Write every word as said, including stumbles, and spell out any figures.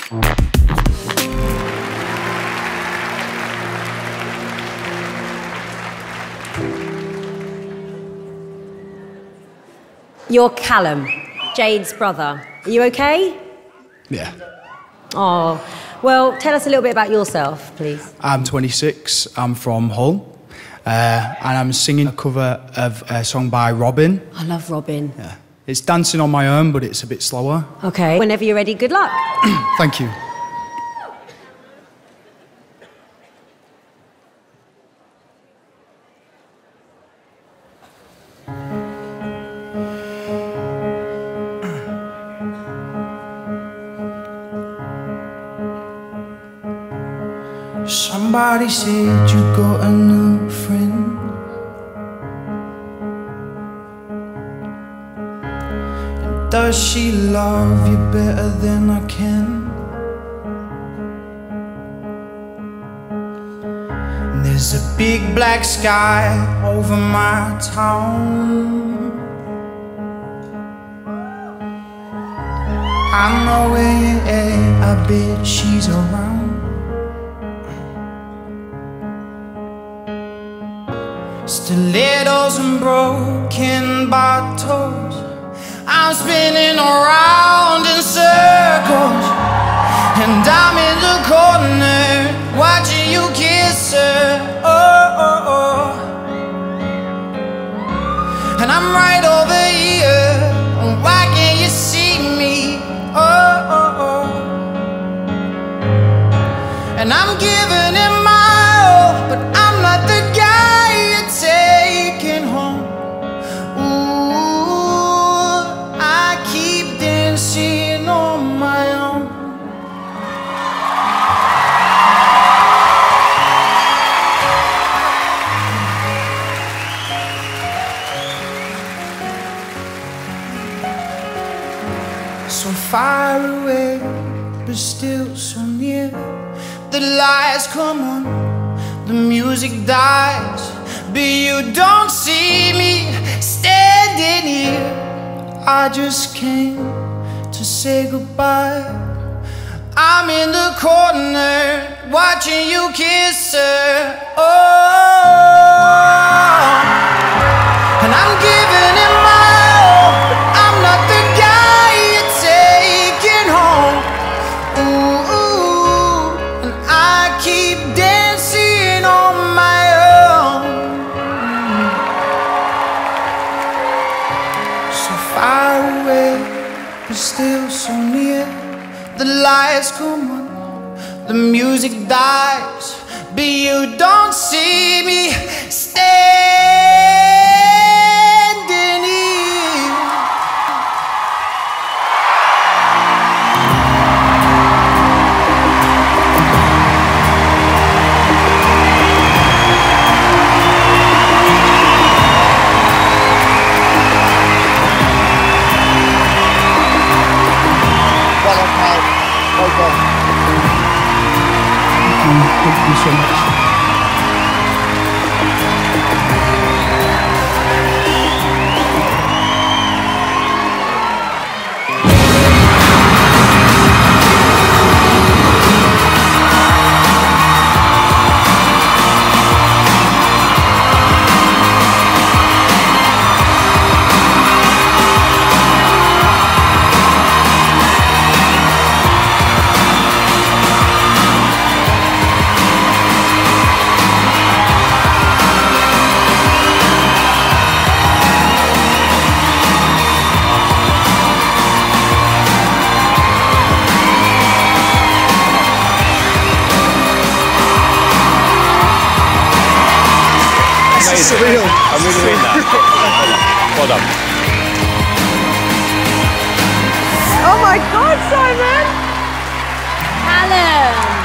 You're Calum, Jade's brother. Are you okay? Yeah. Oh, well, tell us a little bit about yourself, please. I'm twenty-six, I'm from Hull, uh, and I'm singing a cover of a song by Robin. I love Robin. Yeah. It's dancing on my own, but it's a bit slower. Okay, whenever you're ready, good luck. Thank you. Somebody said you got a new friend. And does she love you better than I can? And there's a big black sky over my town. I know where you're at, I bet she's around. Stilettos and broken bottles, I'm spinning around in circles, and I'm in the corner watching you kiss her. Oh, oh, oh. And I'm right over here, why can't you see me? Oh, oh, oh. And I'm giving it my all, but I'm not the guy taking home. Ooh, I keep dancing on my own. So far away, but still so near. The lights come on, the music dies, but you don't see me standing here. I just came to say goodbye. I'm in the corner watching you kiss her. Oh, and I'm giving it my all, but I'm not the guy you're taking home. Ooh, ooh, and I keep dancing on my own. Far away, but still so near. The lights come on, the music dies, but you don't see me standing here. Thank you so much. Surreal. I'm really doing that. Well done. Oh my God, Simon! Calum!